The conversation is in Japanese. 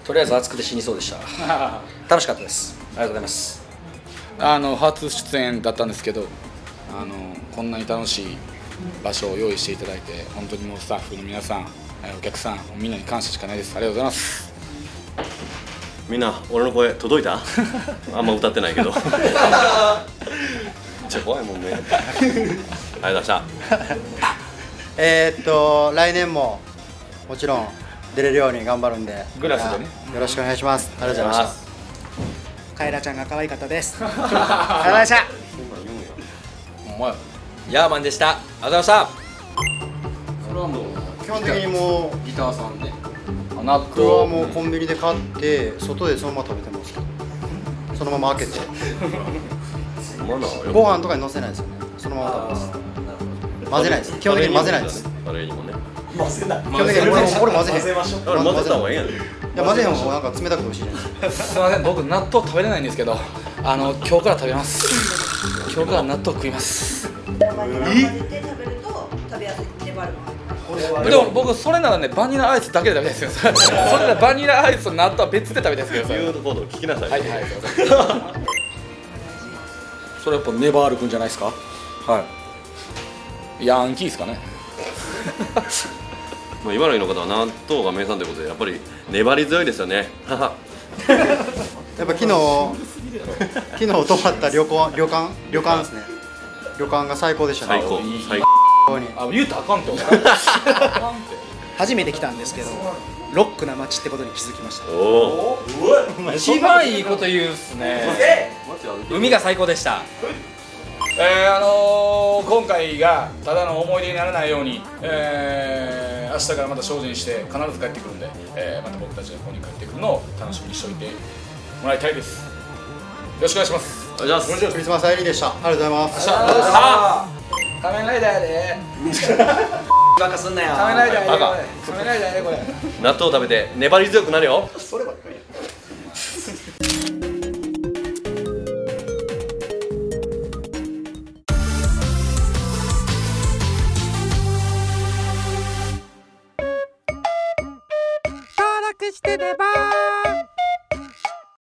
とりあえず暑くて死にそうでした楽しかったです。ありがとうございます。 初出演だったんですけどこんなに楽しい場所を用意していただいて本当にもうスタッフの皆さんお客さんみんなに感謝しかないです。ありがとうございます。 みんな俺の声届いたあんま歌ってないけどめっちゃ怖いもんねありがとうございました来年ももちろん出れるように頑張るんでグラスでねよろしくお願いします。ありがとうございました。 カエラちゃんが可愛かったです。ありがとうございました。 お前ヤーマンでした。ありがとうございました。 それはもう基本的にもうギターさんで納僕はもうコンビニで買って外でそのまま食べてますけど、そのまま開けてご飯とかにのせないですよね。そのまま食べます。混ぜないです。基本的に混ぜないです。 カレーにもね混ぜない。基本的に俺混ぜへん。 混ぜた方がいいやん。 いや混ぜへん方がなんか冷たくて美味しいじゃないですか。 すみません、僕納豆食べれないんですけど今日から食べます。今日から納豆食います。 混ぜて食べると食べやすい。粘る。 でも僕それならねバニラアイスだけで食べたいですよ。それならバニラアイスと納豆は別で食べたいですけど。 言うことを聞きなさい。 はいはい。 それやっぱネバールくんじゃないですか。 ヤンキーですかね。 まあ茨城の方は納豆が名産ということでやっぱり粘り強いですよね。 やっぱ昨日泊まった旅館ですね。旅館が最高でしたね。 最高最高。 言うたらあかんって初めて来たんですけど、ロックな街ってことに気づきました。 おお。 一番いいこと言うっすね。海が最高でした。 今回がただの思い出にならないように、明日からまた精進して必ず帰ってくるんで、また僕たちがここに帰ってくるのを楽しみにしておいてもらいたいです。よろしくお願いします。 お願いします。 クリスマス入りでした。ありがとうございます。 仮面ライダーやで。 バカすんなよ。 仮面ライダーやでこれ。仮面ライダーやでこれ。 納豆食べて粘り強くなるよ。 そればっかり。 登録してねばー